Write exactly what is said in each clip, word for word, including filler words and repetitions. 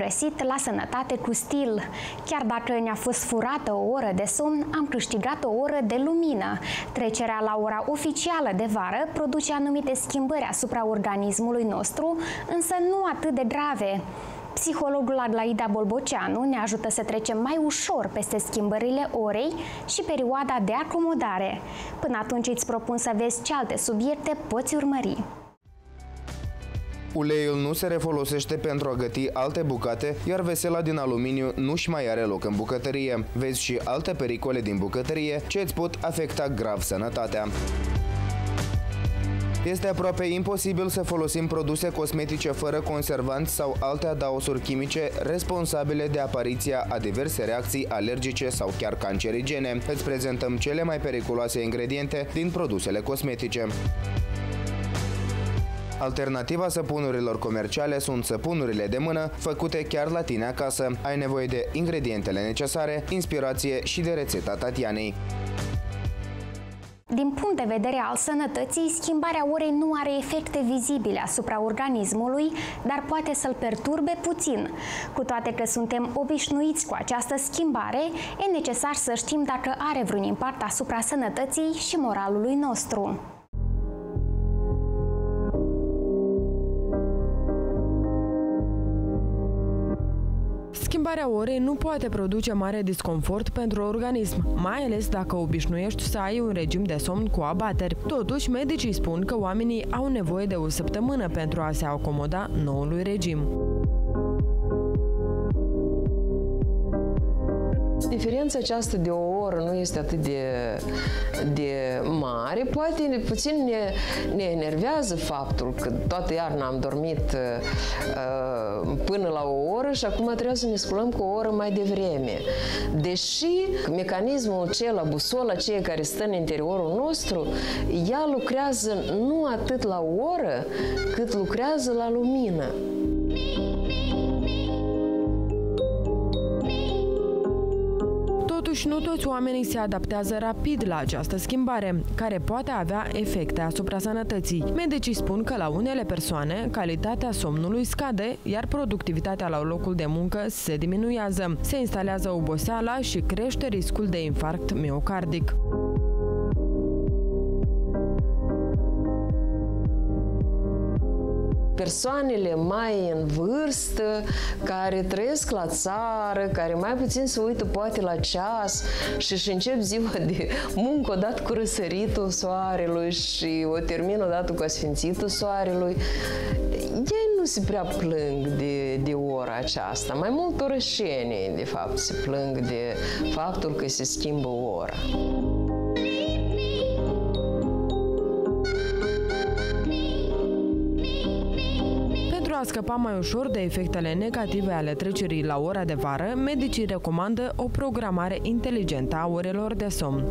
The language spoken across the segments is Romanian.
găsit la Sănătate cu Stil. Chiar dacă ne-a fost furată o oră de somn, am câștigat o oră de lumină. Trecerea la ora oficială de vară produce anumite schimbări asupra organismului nostru, însă nu atât de grave. Psihologul Adlaida Bolboceanu ne ajută să trecem mai ușor peste schimbările orei și perioada de acomodare. Până atunci îți propun să vezi ce alte subiecte poți urmări. Uleiul nu se refolosește pentru a găti alte bucate, iar vesela din aluminiu nu-și mai are loc în bucătărie. Vezi și alte pericole din bucătărie ce îți pot afecta grav sănătatea. Este aproape imposibil să folosim produse cosmetice fără conservanți sau alte adaosuri chimice responsabile de apariția a diverse reacții alergice sau chiar cancerigene. Îți prezentăm cele mai periculoase ingrediente din produsele cosmetice. Alternativa săpunurilor comerciale sunt săpunurile de mână, făcute chiar la tine acasă. Ai nevoie de ingredientele necesare, inspirație și de rețeta Tatianei. Din punct de vedere al sănătății, schimbarea orei nu are efecte vizibile asupra organismului, dar poate să-l perturbe puțin. Cu toate că suntem obișnuiți cu această schimbare, e necesar să știm dacă are vreun impact asupra sănătății și moralului nostru. Schimbarea orei nu poate produce mare disconfort pentru organism, mai ales dacă obișnuiești să ai un regim de somn cu abateri. Totuși, medicii spun că oamenii au nevoie de o săptămână pentru a se acomoda noului regim. Diferența aceasta de o oră nu este atât de, de mare. Poate puțin ne, ne enervează faptul că toată iarna am dormit uh, până la o oră și acum trebuie să ne sculăm cu o oră mai devreme. Deși mecanismul acela, busola aceea care stă în interiorul nostru, ea lucrează nu atât la o oră, cât lucrează la lumină. Totuși, nu toți oamenii se adaptează rapid la această schimbare, care poate avea efecte asupra sănătății. Medicii spun că la unele persoane, calitatea somnului scade, iar productivitatea la locul de muncă se diminuează, se instalează oboseala și crește riscul de infarct miocardic. Persoanele mai în vârstă, care trăiesc la țară, care mai puțin se uită poate la ceas și își încep ziua de muncă odată cu răsăritul soarelui și o termină odată cu asfințitul soarelui, ei nu se prea plâng de, de ora aceasta. Mai mult orășenii, de fapt, se plâng de faptul că se schimbă ora. Pentru a scăpa mai ușor de efectele negative ale trecerii la ora de vară, medicii recomandă o programare inteligentă a orelor de somn.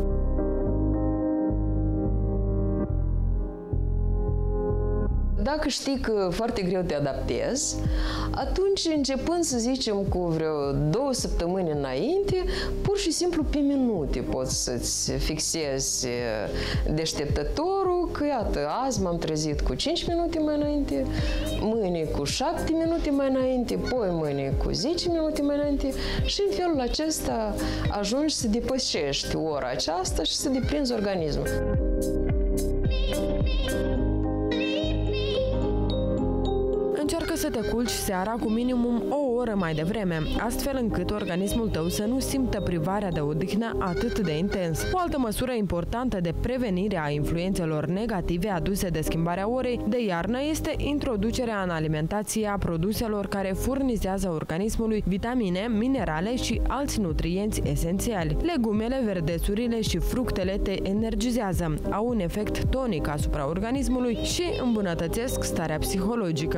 Dacă știi că foarte greu te adaptezi, atunci, începând, să zicem, cu vreo două săptămâni înainte, pur și simplu pe minute poți să-ți fixezi deșteptătorul, că, iată, azi m-am trezit cu cinci minute mai înainte, mâine cu șapte minute mai înainte, poi mâine cu zece minute mai înainte și în felul acesta ajungi să depășești ora aceasta și să deprinzi organismul. Încearcă să te culci seara cu minimum o oră mai devreme, astfel încât organismul tău să nu simtă privarea de odihnă atât de intens. O altă măsură importantă de prevenire a influențelor negative aduse de schimbarea orei de iarnă este introducerea în alimentație a produselor care furnizează organismului vitamine, minerale și alți nutrienți esențiali. Legumele, verdețurile și fructele te energizează, au un efect tonic asupra organismului și îmbunătățesc starea psihologică.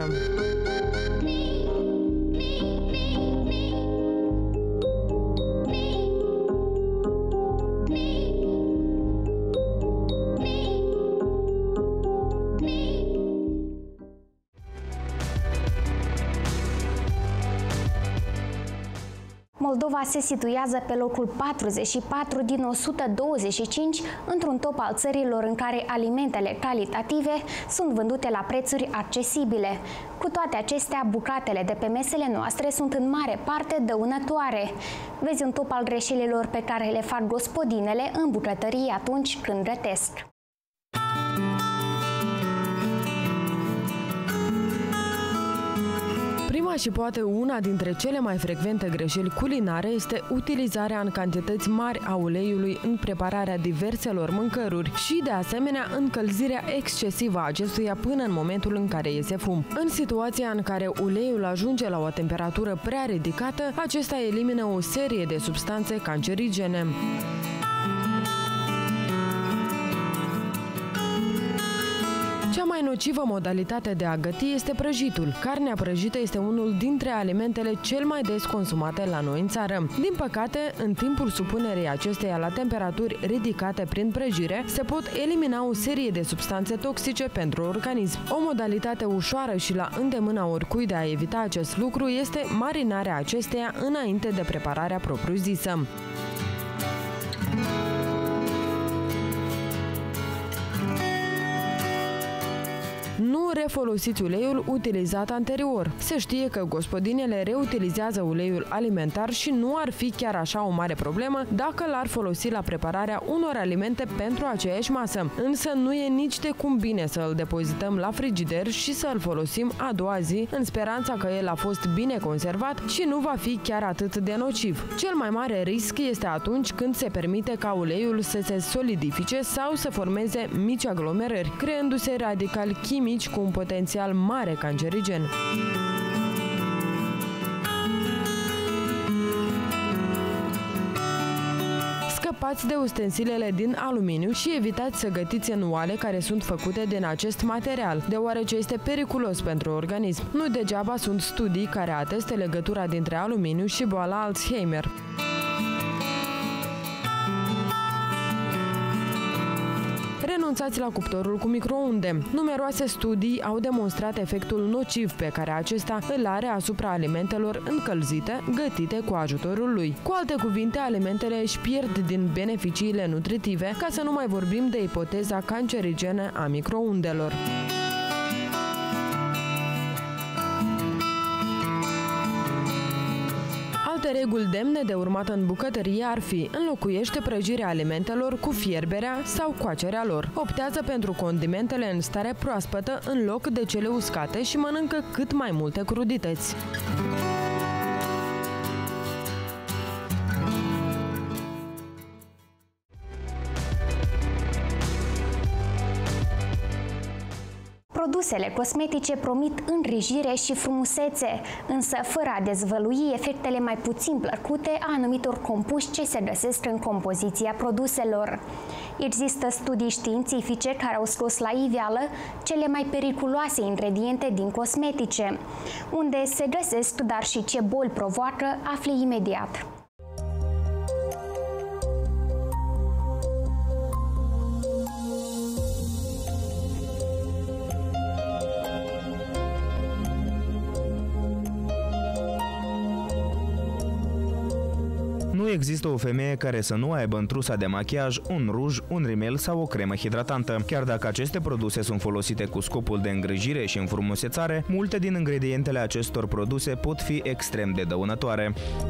Moldova se situează pe locul patruzeci și patru din o sută douăzeci și cinci într-un top al țărilor în care alimentele calitative sunt vândute la prețuri accesibile. Cu toate acestea, bucatele de pe mesele noastre sunt în mare parte dăunătoare. Vezi un top al greșelilor pe care le fac gospodinele în bucătărie atunci când gătesc. Prima și poate una dintre cele mai frecvente greșeli culinare este utilizarea în cantități mari a uleiului în prepararea diverselor mâncăruri și, de asemenea, încălzirea excesivă a acestuia până în momentul în care iese fum. În situația în care uleiul ajunge la o temperatură prea ridicată, acesta elimină o serie de substanțe cancerigene. Cea mai nocivă modalitate de a găti este prăjitul. Carnea prăjită este unul dintre alimentele cel mai des consumate la noi în țară. Din păcate, în timpul supunerii acesteia la temperaturi ridicate prin prăjire, se pot elimina o serie de substanțe toxice pentru organism. O modalitate ușoară și la îndemâna oricui de a evita acest lucru este marinarea acesteia înainte de prepararea propriu-zisă. Nu refolosiți uleiul utilizat anterior. Se știe că gospodinele reutilizează uleiul alimentar și nu ar fi chiar așa o mare problemă dacă l-ar folosi la prepararea unor alimente pentru aceeași masă. Însă nu e nici de cum bine să îl depozităm la frigider și să îl folosim a doua zi în speranța că el a fost bine conservat și nu va fi chiar atât de nociv. Cel mai mare risc este atunci când se permite ca uleiul să se solidifice sau să formeze mici aglomerări, creându-se radicali chimici cu un potențial mare cancerigen. Scăpați de ustensilele din aluminiu și evitați să gătiți în oale care sunt făcute din acest material, deoarece este periculos pentru organism. Nu degeaba sunt studii care atestă legătura dintre aluminiu și boala Alzheimer. Renunțați la cuptorul cu microunde. Numeroase studii au demonstrat efectul nociv pe care acesta îl are asupra alimentelor încălzite, gătite cu ajutorul lui. Cu alte cuvinte, alimentele își pierd din beneficiile nutritive, ca să nu mai vorbim de ipoteza cancerigenă a microundelor. Alte reguli demne de urmat în bucătărie ar fi: înlocuiește prăjirea alimentelor cu fierberea sau coacerea lor. Optează pentru condimentele în stare proaspătă în loc de cele uscate și mănâncă cât mai multe crudități. Produsele cosmetice promit îngrijire și frumusețe, însă fără a dezvălui efectele mai puțin plăcute a anumitor compuși ce se găsesc în compoziția produselor. Există studii științifice care au scos la iveală cele mai periculoase ingrediente din cosmetice. Unde se găsesc, dar și ce boli provoacă, afli imediat. Nu există o femeie care să nu aibă în trusa de machiaj un ruj, un rimel sau o cremă hidratantă. Chiar dacă aceste produse sunt folosite cu scopul de îngrijire și înfrumusețare, multe din ingredientele acestor produse pot fi extrem de dăunătoare.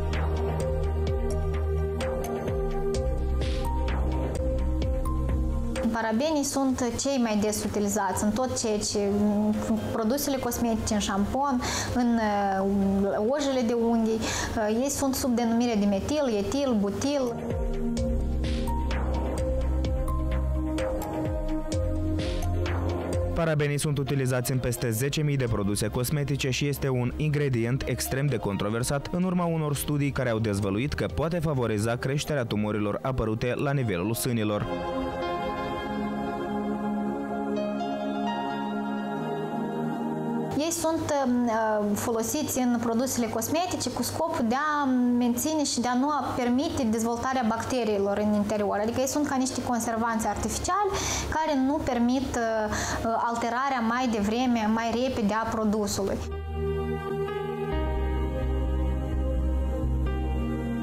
Parabenii sunt cei mai des utilizați în tot ceea ce produsele cosmetice, în șampon, în ojele de unghii. Ei sunt sub denumire de metil, etil, butil. Parabenii sunt utilizați în peste zece mii de produse cosmetice și este un ingredient extrem de controversat în urma unor studii care au dezvăluit că poate favoriza creșterea tumorilor apărute la nivelul sânilor. Ei sunt uh, folosiți în produsele cosmetice cu scopul de a menține și de a nu permite dezvoltarea bacteriilor în interior. Adică ei sunt ca niște conservanți artificiali care nu permit uh, alterarea mai devreme, mai repede a produsului.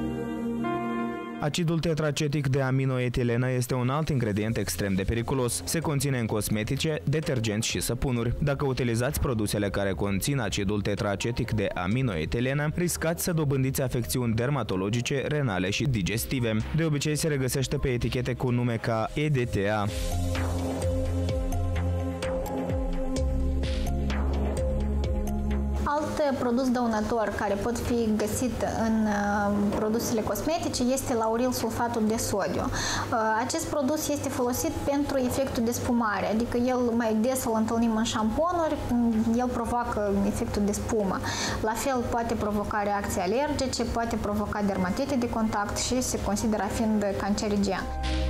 Acidul tetracetic de aminoetilenă este un alt ingredient extrem de periculos. Se conține în cosmetice, detergenți și săpunuri. Dacă utilizați produsele care conțin acidul tetracetic de aminoetilenă, riscați să dobândiți afecțiuni dermatologice, renale și digestive. De obicei se regăsește pe etichete cu nume ca E D T A. Alt produs dăunător care pot fi găsit în produsele cosmetice este lauril sulfatul de sodiu. Acest produs este folosit pentru efectul de spumare, adică el mai des îl întâlnim în șamponuri, el provoacă efectul de spumă. La fel poate provoca reacții alergice, poate provoca dermatite de contact și se consideră fiind cancerigen.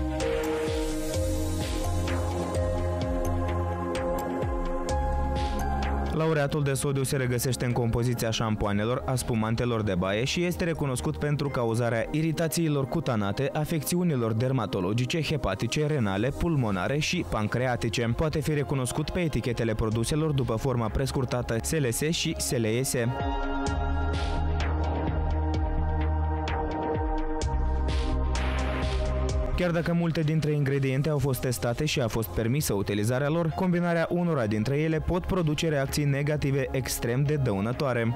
Laureatul de sodiu se regăsește în compoziția șampoanelor, a spumantelor de baie și este recunoscut pentru cauzarea iritațiilor cutanate, afecțiunilor dermatologice, hepatice, renale, pulmonare și pancreatice. Poate fi recunoscut pe etichetele produselor după forma prescurtată S L S și S L E S. Chiar dacă multe dintre ingrediente au fost testate și a fost permisă utilizarea lor, combinarea unora dintre ele pot produce reacții negative extrem de dăunătoare.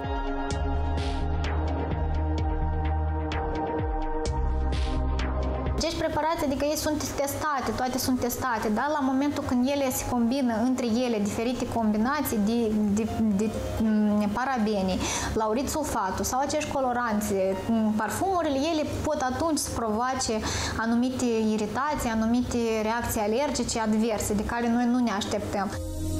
Acești preparați, adică ei sunt testate, toate sunt testate, dar la momentul când ele se combină între ele diferite combinații de, de, de parabeni, laurit sulfatul sau acești coloranți, parfumurile, ele pot atunci să provoace anumite iritații, anumite reacții alergice adverse, de care noi nu ne așteptăm.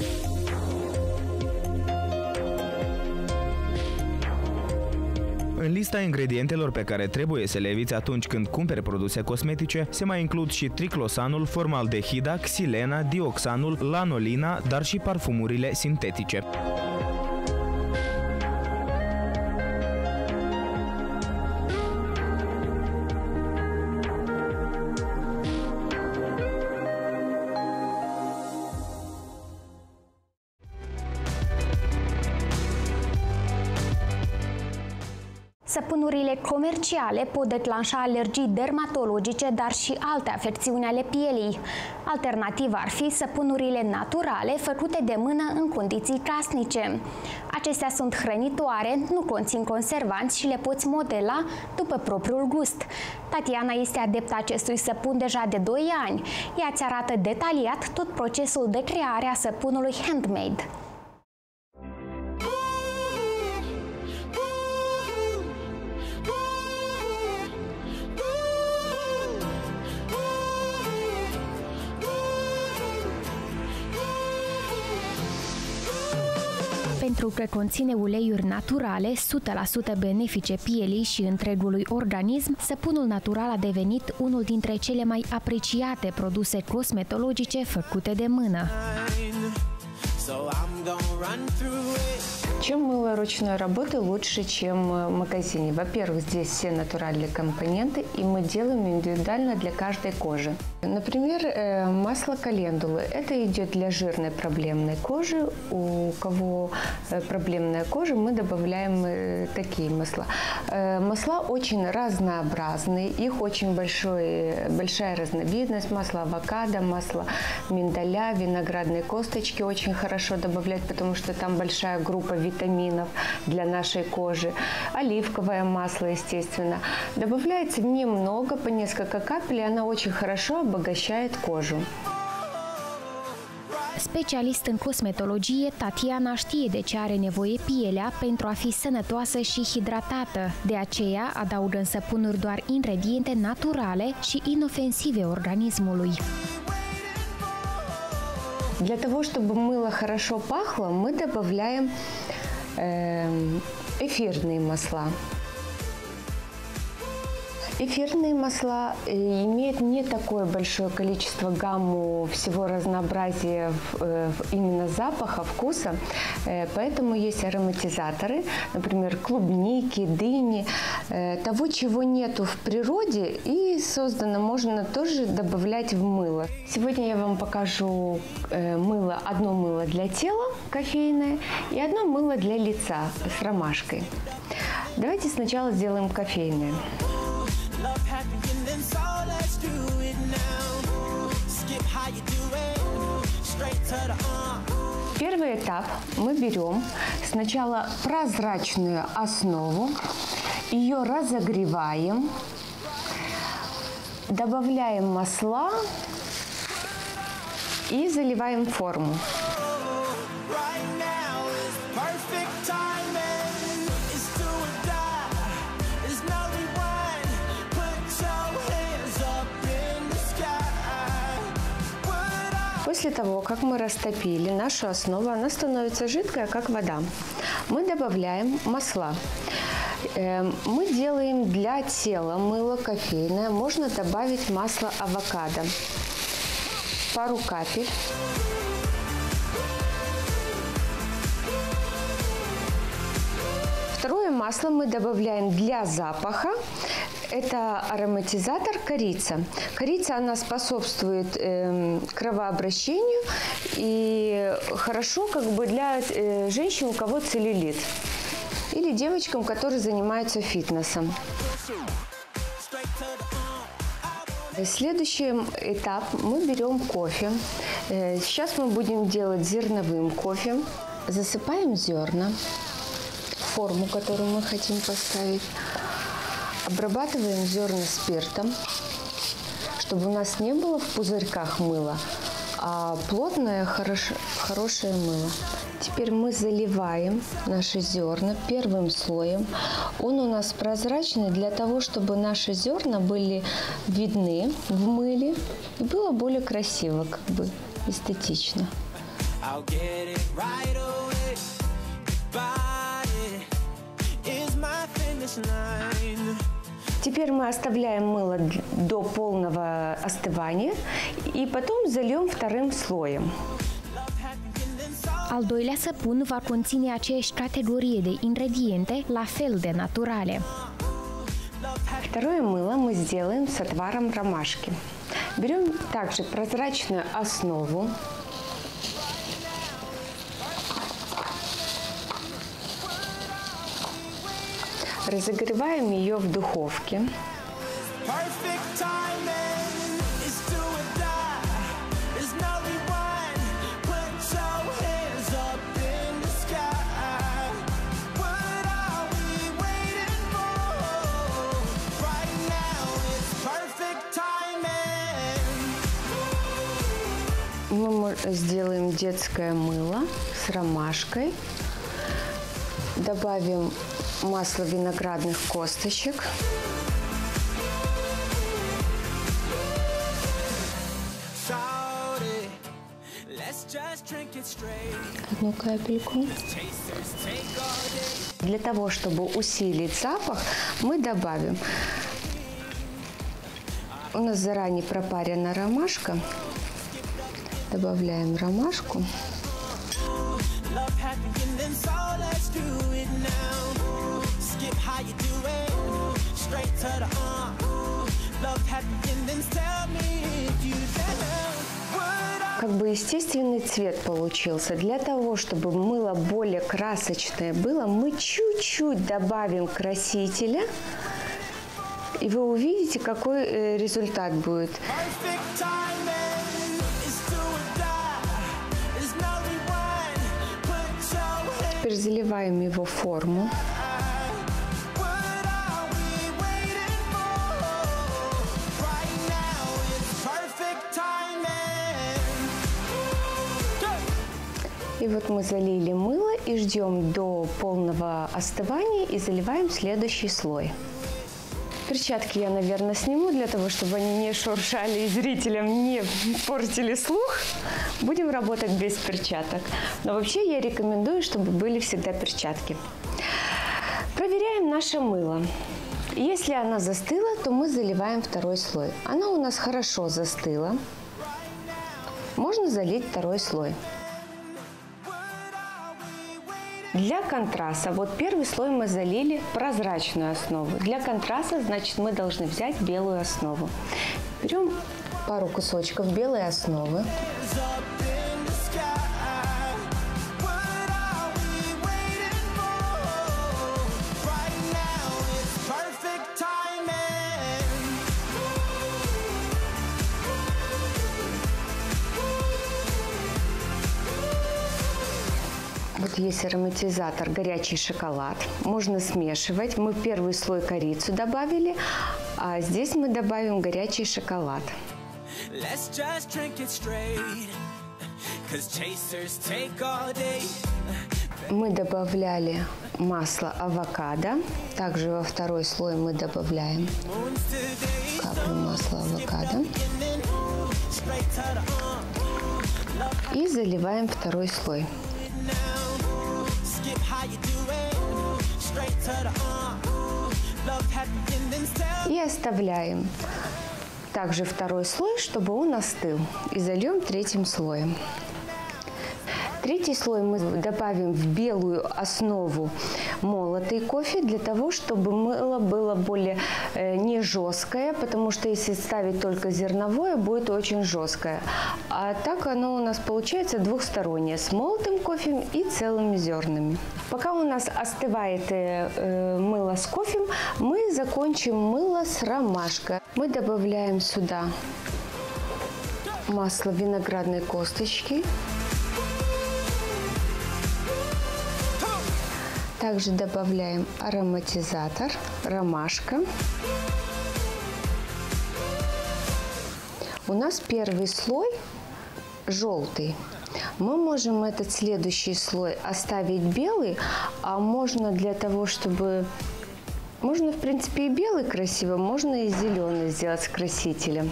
În lista ingredientelor pe care trebuie să le eviți atunci când cumperi produse cosmetice se mai includ și triclosanul, formaldehida, xilena, dioxanul, lanolina, dar și parfumurile sintetice. Săpunurile comerciale pot declanșa alergii dermatologice, dar și alte afecțiuni ale pielii. Alternativa ar fi săpunurile naturale făcute de mână în condiții casnice. Acestea sunt hrănitoare, nu conțin conservanți și le poți modela după propriul gust. Tatiana este adepta acestui săpun deja de doi ani. Ea îți arată detaliat tot procesul de creare a săpunului handmade. Pentru că conține uleiuri naturale, o sută la sută benefice pielii și întregului organism, săpunul natural a devenit unul dintre cele mai apreciate produse cosmetologice făcute de mână. Чем мыло ручной работы лучше, чем в магазине? Во-первых, здесь все натуральные компоненты, и мы делаем индивидуально для каждой кожи. Например, масло календулы. Это идет для жирной проблемной кожи. У кого проблемная кожа, мы добавляем такие масла. Масла очень разнообразные, их очень большой, большая разновидность. Масло авокадо, масло миндаля, виноградные косточки очень хорошо добавлять, потому что там большая группа витаминов для нашей кожи. Оливковое масло, естественно. Добавляется немного, по несколько капель, и она очень хорошо обогащает кожу. Specialist în cosmetologie, Tatiana știe de ce are nevoie pielea pentru a fi sănătoasă și hidratată. De aceea adaugă în săpunuri doar ingrediente naturale și inofensive organismului. Для того, чтобы мыло хорошо пахло, мы добавляем эфирные масла. Эфирные масла имеют не такое большое количество, гамму, всего разнообразия именно запаха, вкуса, поэтому есть ароматизаторы, например, клубники, дыни, того, чего нету в природе и создано, можно тоже добавлять в мыло. Сегодня я вам покажу мыло, одно мыло для тела кофейное и одно мыло для лица с ромашкой. Давайте сначала сделаем кофейное. Первый этап мы берем сначала прозрачную основу, ее разогреваем, добавляем масла и заливаем форму. После того, как мы растопили нашу основу, она становится жидкая, как вода. Мы добавляем масла. Мы делаем для тела мыло кофейное. Можно добавить масло авокадо. Пару капель. Второе масло мы добавляем для запаха. Это ароматизатор корица. Корица, она способствует э, кровообращению и хорошо как бы для э, женщин, у кого целлюлит. Или девочкам, которые занимаются фитнесом. Следующий этап мы берем кофе. Сейчас мы будем делать зерновым кофе. Засыпаем зерна в форму, которую мы хотим поставить. Обрабатываем зерна спиртом, чтобы у нас не было в пузырьках мыла, а плотное, хорош, хорошее мыло. Теперь мы заливаем наши зерна первым слоем. Он у нас прозрачный для того, чтобы наши зерна были видны в мыле и было более красиво, как бы эстетично. Теперь мы оставляем мыло до полного ostăvania и потом зальем вторым слоем. Al doilea săpun va conține aceeași categorie de ingrediente, la fel de naturale. Второе мыло мы сделаем с отваром ромашки. Берем также прозрачную основу. Разогреваем ее в духовке. Мы сделаем детское мыло с ромашкой. Добавим масло виноградных косточек. Одну капельку. Для того, чтобы усилить запах, мы добавим. У нас заранее пропарена ромашка. Добавляем ромашку. Как бы естественный цвет получился. Для того, чтобы мыло более красочное было, мы чуть-чуть добавим красителя, и вы увидите, какой результат будет. Теперь заливаем его в форму. И вот мы залили мыло и ждем до полного остывания и заливаем следующий слой. Перчатки я, наверное, сниму для того, чтобы они не шуршали и зрителям не портили слух. Будем работать без перчаток. Но вообще я рекомендую, чтобы были всегда перчатки. Проверяем наше мыло. Если она застыла, то мы заливаем второй слой. Она у нас хорошо застыла. Можно залить второй слой. Для контраста, вот первый слой мы залили прозрачную основу. Для контраста, значит, мы должны взять белую основу. Берем пару кусочков белой основы. Вот есть ароматизатор горячий шоколад. Можно смешивать. Мы в первый слой корицу добавили, а здесь мы добавим горячий шоколад. Мы добавляли масло авокадо. Также во второй слой мы добавляем каплю масла авокадо. И заливаем второй слой. И оставляем также второй слой, чтобы он остыл. И зальем третьим слоем. Третий слой мы добавим в белую основу молотый кофе, для того, чтобы мыло было более э, не жесткое, потому что если ставить только зерновое, будет очень жесткое. А так оно у нас получается двухстороннее, с молотым кофе и целыми зернами. Пока у нас остывает э, э, мыло с кофе, мы закончим мыло с ромашкой. Мы добавляем сюда масло виноградной косточки. Также добавляем ароматизатор, ромашка. У нас первый слой желтый. Мы можем этот следующий слой оставить белый, а можно для того, чтобы... Можно, в принципе, и белый красиво, можно и зеленый сделать с красителем.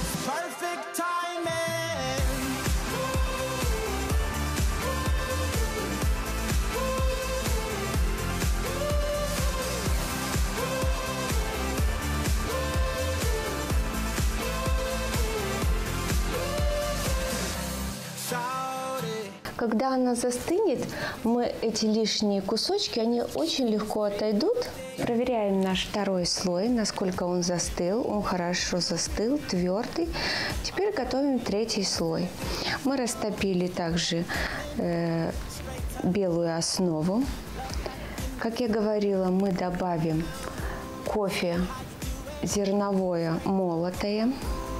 Когда она застынет, мы эти лишние кусочки, они очень легко отойдут. Проверяем наш второй слой, насколько он застыл. Он хорошо застыл, твердый. Теперь готовим третий слой. Мы растопили также э, белую основу. Как я говорила, мы добавим кофе зерновое молотое.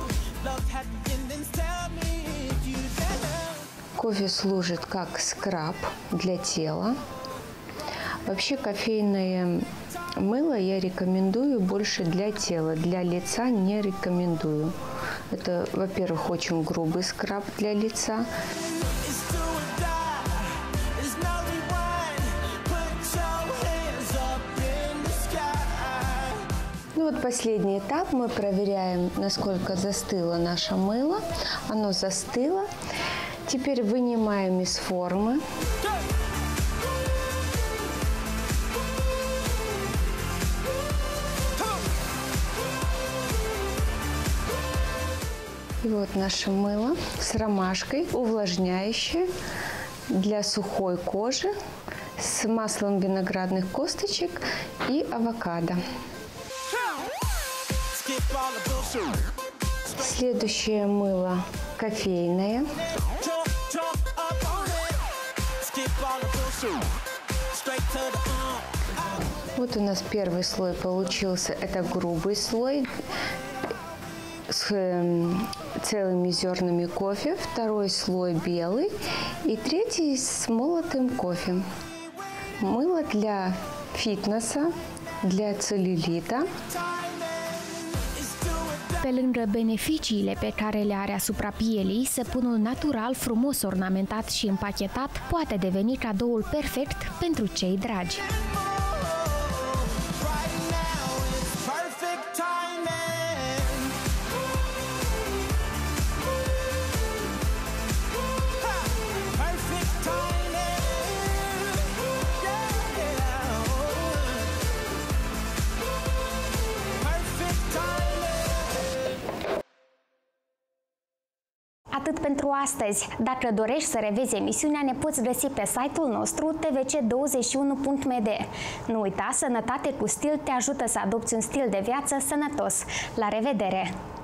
Кофе служит как скраб для тела. Вообще кофейное мыло я рекомендую больше для тела, для лица не рекомендую. Это, во-первых, очень грубый скраб для лица. Ну вот последний этап. Мы проверяем, насколько застыло наше мыло. Оно застыло. Теперь вынимаем из формы. И вот наше мыло с ромашкой, увлажняющее для сухой кожи, с маслом виноградных косточек и авокадо. Следующее мыло кофейное. Вот у нас первый слой получился, это грубый слой с целыми зернами кофе, второй слой белый и третий с молотым кофе. Мыло для fitness, для целлюлита. Pe lângă beneficiile pe care le are asupra pielii, săpunul natural, frumos ornamentat și împachetat poate deveni cadoul perfect pentru cei dragi. Atât pentru astăzi. Dacă dorești să revezi emisiunea, ne poți găsi pe site-ul nostru t v c douăzeci și unu punct m d. Nu uita, Sănătate cu stil te ajută să adopți un stil de viață sănătos. La revedere!